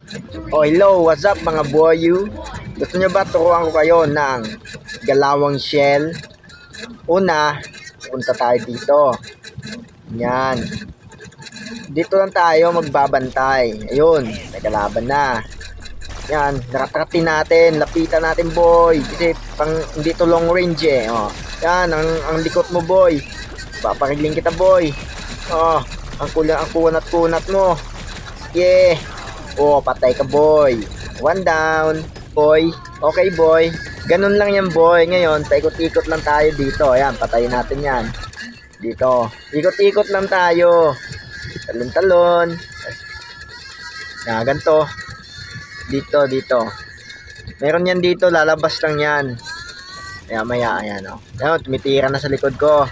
Oh, hello, what's up mga boyu? Gusto nyo ba turuan ko kayo ng galawang shell? Una, punta tayo dito. Yan. Dito lang tayo magbabantay. Ayun, nagkalaban na. Yan, nakatratin natin, lapitan natin boy. Kasi pang hindi to long range eh. Oh. Yan, ang likot mo boy. Paparigling kita boy. Oh, ang kunat-kunat mo. Yeah. Oh, patay ka boy. One down, boy. Okay boy. Ganun lang yan boy. Ngayon, paikot-ikot lang tayo dito. Ayan, patayin natin yan. Dito. Ikot-ikot lang tayo. Talon-talon. Na, ganito. Dito. Meron yan dito, lalabas lang yan. Maya, ayan o. Ayan, tumitira na sa likod ko.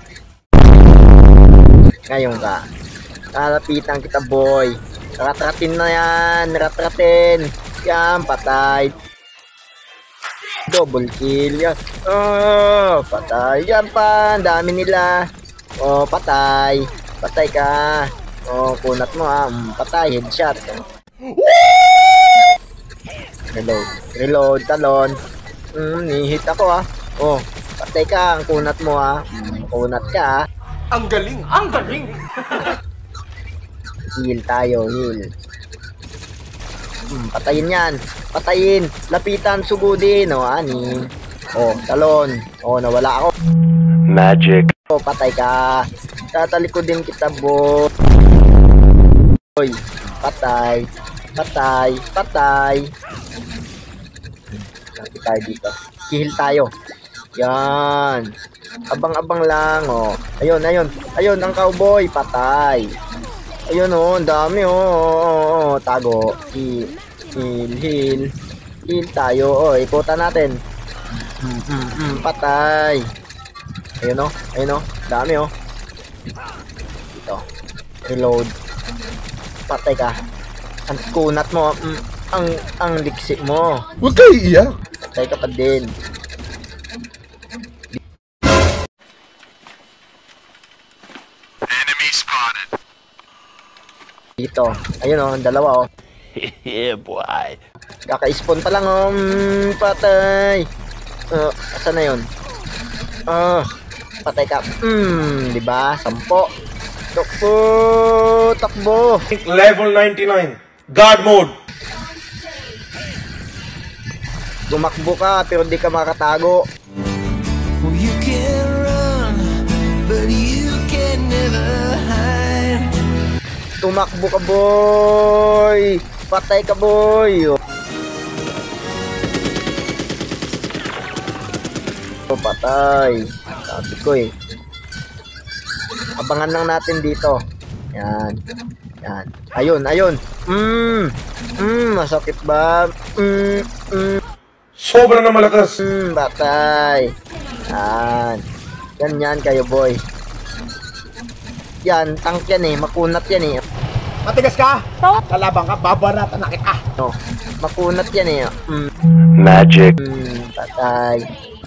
Ngayon ka. Lalapitan kita boy. Ratratin na yan. Ratratin. Yan, patay. Double kill yan. Oh, patay. Yan pa. Dami nila. Oh, patay. Patay ka. Oh, kunat mo ha. Patay. Headshot. Reload. Talon. Nihit ako ha. Oh, patay ka. Ang kunat mo ha. Kunat ka ha. Ang galing. Heal tayo, heal. Patayin yan. Patayin. Lapitan, sugudin. O, ani. O, talon. O, nawala ako. Magic. O, patay ka. Tatalikodin kita, boy. Patay. Lapit tayo dito. Heal tayo. Yan. Abang-abang lang, o. Ayun, ang cowboy. Patay. Ayun oh, ang dami oh. Tago. Heal tayo. Oh, ikutan natin. Patay. Ayun oh. Dami oh. Dito. Reload. Patay ka. Ang kunat mo. Ang liksi mo. Huwag kayo iiyak. Patay ka pa din. Enemy spotted. Dito. Ayun oh, ang dalawa oh. Yeah, boy. Kaka-spawn pa lang oh. Patay. Asan na yun? Patay ka. Di ba? 10. Takbo. Level 99. God mode. Tumakbo ka pero di ka makatago. Well, you can run, but you can never hide. Tumakbo ka boy. Patay ka boy. Patay. Sabi ko eh. Abangan lang natin dito. Yan. Ayun. Masakit ba? Sobra na malakas. Patay. Yan. Ganyan kayo boy. Yan, tank yan eh. Makunat yan eh. Matigas ka? Kalabang ka, babaratan na kita. No, makunat yan eh. Magic. Patay.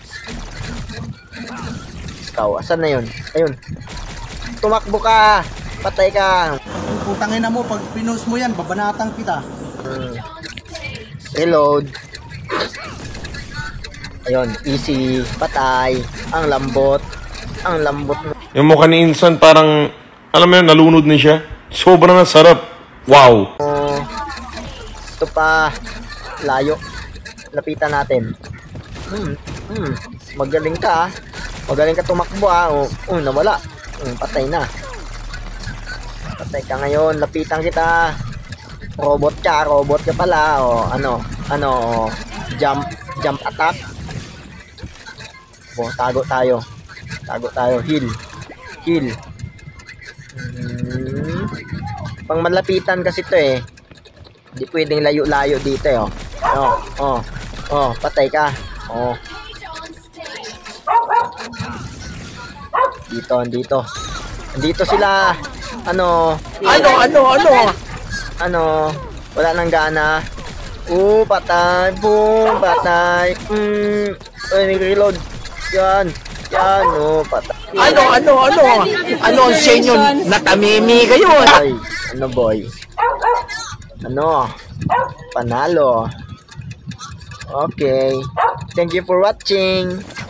Ikaw, asan na yun? Ayun. Tumakbo ka. Patay ka. Putangin na mo, pag pinost mo yan, babanatang kita. Reload. Ayun, easy. Patay. Ang lambot mo. Yung mukha ni Insan parang, alam mo yun, nalunod na siya. Sobrang na sarap. Wow. Ito pa. Layo. Lapitan natin. Magaling ka. Magaling ka tumakbo nawala. Patay na. Patay ka ngayon. Lapitan kita. Robot ka pala. Jump attack. Tago tayo. Heal. Pang malapitan kasi to eh. Hindi pwedeng layo-layo dito eh. Patay ka. Dito sila. Ano? Wala nang gana. Patay. Boom, patay. Reload. Yan, patay. Ano ang senyo? Natamimi kayo. Ay, boy? panalo. Okay. Thank you for watching.